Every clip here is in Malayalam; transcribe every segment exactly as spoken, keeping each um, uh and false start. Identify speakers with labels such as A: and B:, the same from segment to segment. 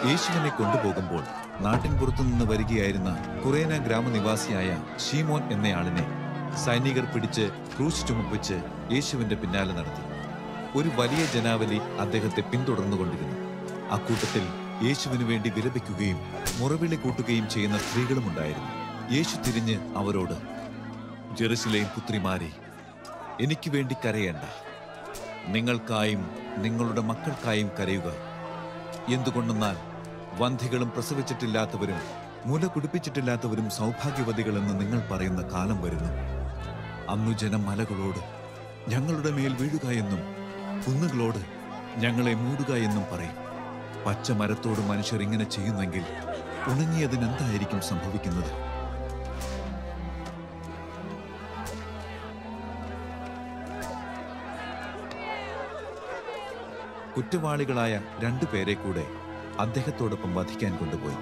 A: യേശുവിനെ കൊണ്ടുപോകുമ്പോൾ നാട്ടിൻ പുറത്തുനിന്ന് വരികയായിരുന്ന കുറേന ഗ്രാമനിവാസിയായ ശീമോൻ എന്നയാളിനെ സൈനികർ പിടിച്ച് ക്രൂശ് ചുമപ്പിച്ച് യേശുവിന്റെ പിന്നാലെ നടത്തി. ഒരു വലിയ ജനാവലി അദ്ദേഹത്തെ പിന്തുടർന്നുകൊണ്ടിരുന്നു. അക്കൂട്ടത്തിൽ യേശുവിനു വേണ്ടി വിലപിക്കുകയും മുറവിളി കൂട്ടുകയും ചെയ്യുന്ന സ്ത്രീകളുമുണ്ടായിരുന്നു. യേശു തിരിഞ്ഞ് അവരോട്, ജെറുസലേം പുത്രിമാരെ, എനിക്ക് വേണ്ടി കരയേണ്ട, നിങ്ങൾക്കായും നിങ്ങളുടെ മക്കൾക്കായും കരയുക. എന്തുകൊണ്ടെന്നാൽ വന്ധികളും പ്രസവിച്ചിട്ടില്ലാത്തവരും മുല കുടിപ്പിച്ചിട്ടില്ലാത്തവരും സൗഭാഗ്യവതികളെന്ന് നിങ്ങൾ പറയുന്ന കാലം വരുന്നു. അന്നു ജനം മലകളോട് ഞങ്ങളുടെ മേൽ വീഴുക എന്നും കുന്നുകളോട് ഞങ്ങളെ മൂടുക എന്നും പറയും. പച്ച മരത്തോട് മനുഷ്യർ ഇങ്ങനെ ചെയ്യുന്നെങ്കിൽ ഉണങ്ങിയതിനെന്തായിരിക്കും സംഭവിക്കുന്നത്? കുറ്റവാളികളായ രണ്ടുപേരെ കൂടെ അദ്ദേഹത്തോടൊപ്പം വധിക്കാൻ കൊണ്ടുപോയി.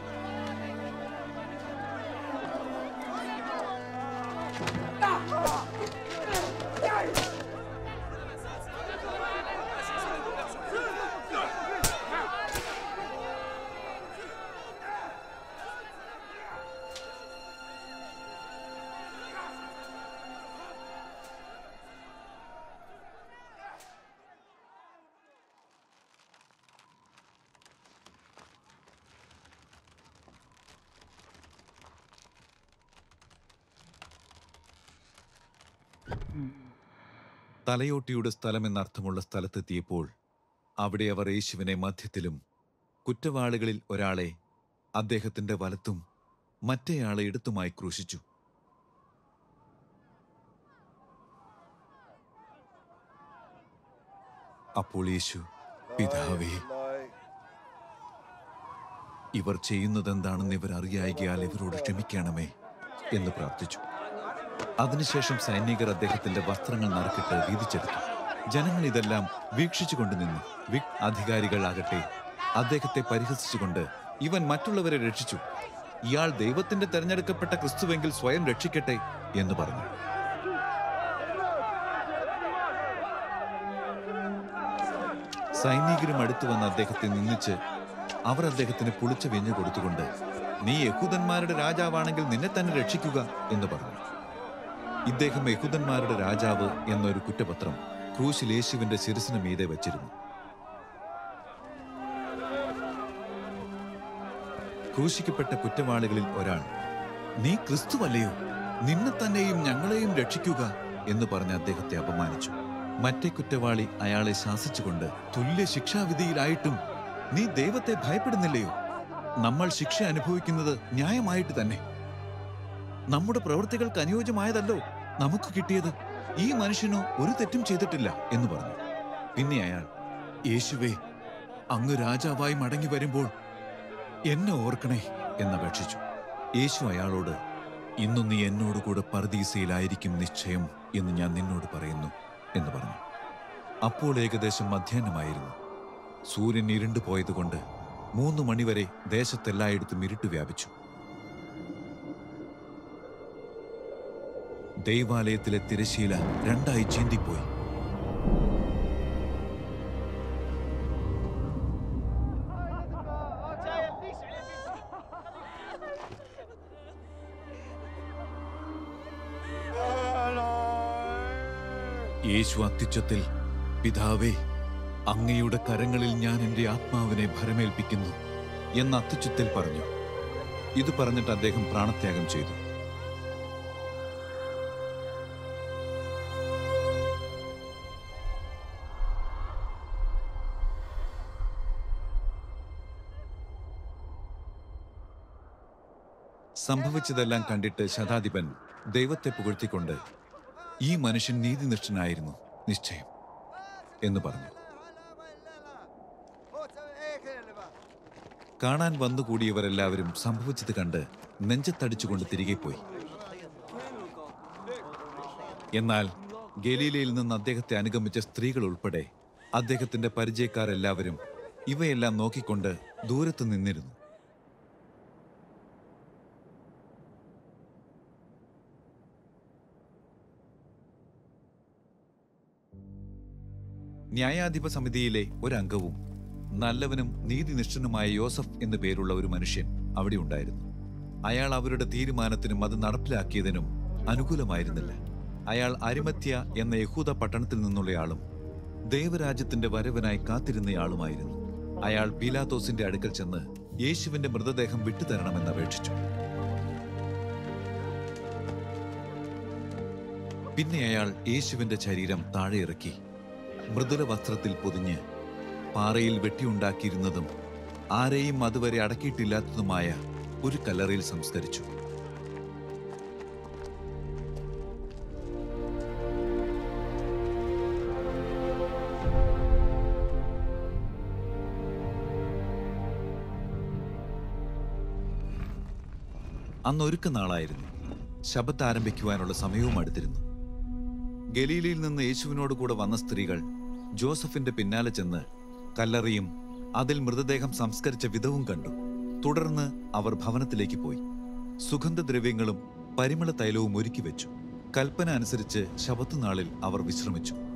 A: തലയോട്ടിയുടെ സ്ഥലമെന്നർത്ഥമുള്ള സ്ഥലത്തെത്തിയപ്പോൾ അവിടെ അവർ യേശുവിനെ മധ്യത്തിലും കുറ്റവാളികളിൽ ഒരാളെ അദ്ദേഹത്തിന്റെ വലത്തും മറ്റേയാളെ ഇടത്തുമായി ക്രൂശിച്ചു. അപ്പോൾ യേശു, പിതാവേ, ഇവർ ചെയ്യുന്നതെന്താണെന്ന് ഇവർ അറിയായികയാൽ ഇവരോട് ക്ഷമിക്കണമേ എന്ന് പ്രാർത്ഥിച്ചു. അതിനുശേഷം സൈനികർ അദ്ദേഹത്തിന്റെ വസ്ത്രങ്ങൾ നറുക്കിട്ട് വീതിച്ചെടുത്തു. ജനങ്ങൾ ഇതെല്ലാം വീക്ഷിച്ചുകൊണ്ട് നിന്നു. വിക് അധികാരികളാകട്ടെ അദ്ദേഹത്തെ പരിഹസിച്ചുകൊണ്ട്, ഇവൻ മറ്റുള്ളവരെ രക്ഷിച്ചു, ഇയാൾ ദൈവത്തിന്റെ തെരഞ്ഞെടുക്കപ്പെട്ട ക്രിസ്തുവെങ്കിൽ സ്വയം രക്ഷിക്കട്ടെ എന്ന് പറഞ്ഞു. സൈനികരും അടുത്തു വന്ന് അദ്ദേഹത്തെ നിന്ദിച്ച് അവർ അദ്ദേഹത്തിന് പുളിച്ച വീഞ്ഞു കൊടുത്തുകൊണ്ട്, നീ യഹൂദന്മാരുടെ രാജാവാണെങ്കിൽ നിന്നെ തന്നെ രക്ഷിക്കുക എന്ന് പറഞ്ഞു. ഇദ്ദേഹം യഹൂദന്മാരുടെ രാജാവ് എന്നൊരു കുറ്റപത്രം ക്രൂശിൽ യേശുവിന്റെ ശിരസിന് മീതെ വച്ചിരുന്നു. ക്രൂശിക്കപ്പെട്ട കുറ്റവാളികളിൽ ഒരാൾ, നീ ക്രിസ്തുവല്ലയോ, നിന്നെ തന്നെയും ഞങ്ങളെയും രക്ഷിക്കുക എന്ന് പറഞ്ഞ് അദ്ദേഹത്തെ അപമാനിച്ചു. മറ്റേ കുറ്റവാളി അയാളെ ശാസിച്ചുകൊണ്ട്, തുല്യ ശിക്ഷാവിധിയിലായിട്ടും നീ ദൈവത്തെ ഭയപ്പെടുന്നില്ലയോ? നമ്മൾ ശിക്ഷ അനുഭവിക്കുന്നത് ന്യായമായിട്ട് തന്നെ. നമ്മുടെ പ്രവൃത്തികൾക്ക് അനുയോജ്യമായതല്ലോ നമുക്ക് കിട്ടിയത്. ഈ മനുഷ്യനോ ഒരു തെറ്റും ചെയ്തിട്ടില്ല എന്ന് പറഞ്ഞു. പിന്നെ അയാൾ, യേശുവേ, അങ്ങ് രാജാവായി മടങ്ങി വരുമ്പോൾ എന്നെ ഓർക്കണേ എന്നപേക്ഷിച്ചു. യേശു അയാളോട്, ഇന്നു നീ എന്നോടുകൂടെ പർദീസയിലായിരിക്കും നിശ്ചയം എന്ന് ഞാൻ നിന്നോട് പറയുന്നു എന്ന് പറഞ്ഞു. അപ്പോൾ ഏകദേശം മധ്യാഹ്നമായിരുന്നു. സൂര്യൻ ഇരുണ്ടു പോയതുകൊണ്ട് മൂന്ന് മണിവരെ ദേശത്തെല്ലായിടത്തും ഇരുട്ട് വ്യാപിച്ചു. ദൈവാലയത്തിലെ തിരശ്ശീല രണ്ടായി ചീന്തിപ്പോയി. യേശു അത്യുച്ചത്തിൽ, പിതാവേ, അങ്ങയുടെ കരങ്ങളിൽ ഞാൻ എൻ്റെ ആത്മാവിനെ ഭരമേൽപ്പിക്കുന്നു എന്ന് അത്യുച്ചത്തിൽ പറഞ്ഞു. ഇത് പറഞ്ഞിട്ട് അദ്ദേഹം പ്രാണത്യാഗം ചെയ്തു. സംഭവിച്ചതെല്ലാം കണ്ടിട്ട് ശതാധിപൻ ദൈവത്തെ പുകഴ്ത്തിക്കൊണ്ട്, ഈ മനുഷ്യൻ നീതിനിഷ്ഠനായിരുന്നു നിശ്ചയം എന്ന് പറഞ്ഞു. കാണാൻ വന്നുകൂടിയവരെല്ലാവരും സംഭവിച്ചത് കണ്ട് നെഞ്ചത്തടിച്ചുകൊണ്ട് തിരികെ പോയി. എന്നാൽ ഗലീലയിൽ നിന്ന് അദ്ദേഹത്തെ അനുഗമിച്ച സ്ത്രീകൾ ഉൾപ്പെടെ അദ്ദേഹത്തിന്റെ പരിചയക്കാരെല്ലാവരും ഇവയെല്ലാം നോക്കിക്കൊണ്ട് ദൂരത്ത് നിന്നിരുന്നു. ന്യായാധിപ സമിതിയിലെ ഒരംഗവും നല്ലവനും നീതിനിഷ്ഠനുമായ യോസഫ് എന്നു പേരുള്ള ഒരു മനുഷ്യൻ അവിടെ ഉണ്ടായിരുന്നു. അയാൾ അവരുടെ തീരുമാനത്തിനും അത് നടപ്പിലാക്കിയതിനും അനുകൂലമായിരുന്നില്ല. അയാൾ അരിമത്യ എന്ന യഹൂദ പട്ടണത്തിൽ നിന്നുള്ളയാളും ദൈവരാജ്യത്തിന്റെ വരവിനായി കാത്തിരുന്നയാളുമായിരുന്നു. അയാൾ പീലാത്തോസിന്റെ അടുക്കൽ ചെന്ന് യേശുവിന്റെ മൃതദേഹം വിട്ടുതരണമെന്ന് അപേക്ഷിച്ചു. പിന്നെ അയാൾ യേശുവിന്റെ ശരീരം താഴെ ഇറക്കി മൃദുല വസ്ത്രത്തിൽ പൊതിഞ്ഞ് പാറയിൽ വെട്ടിയുണ്ടാക്കിയിരുന്നതും ആരെയും അതുവരെ അടക്കിയിട്ടില്ലാത്തതുമായ ഒരു കല്ലറയിൽ സംസ്കരിച്ചു. അന്ന് ഒരുക്ക നാളായിരുന്നു. ശബ്ബത്ത് ആരംഭിക്കുവാനുള്ള സമയവും അടുത്തിരുന്നു. ഗലീലയിൽ നിന്ന് യേശുവിനോട് കൂടെ വന്ന സ്ത്രീകൾ ജോസഫിന്റെ പിന്നാലെ ചെന്ന് കല്ലറയും അതിൽ മൃതദേഹം സംസ്കരിച്ച വിധവും കണ്ടു. തുടർന്ന് അവർ ഭവനത്തിലേക്ക് പോയി സുഗന്ധദ്രവ്യങ്ങളും പരിമള തൈലവും ഒരുക്കി വെച്ചു. കൽപ്പന അനുസരിച്ച് ശബ്ബത്ത് നാളിൽ അവർ വിശ്രമിച്ചു.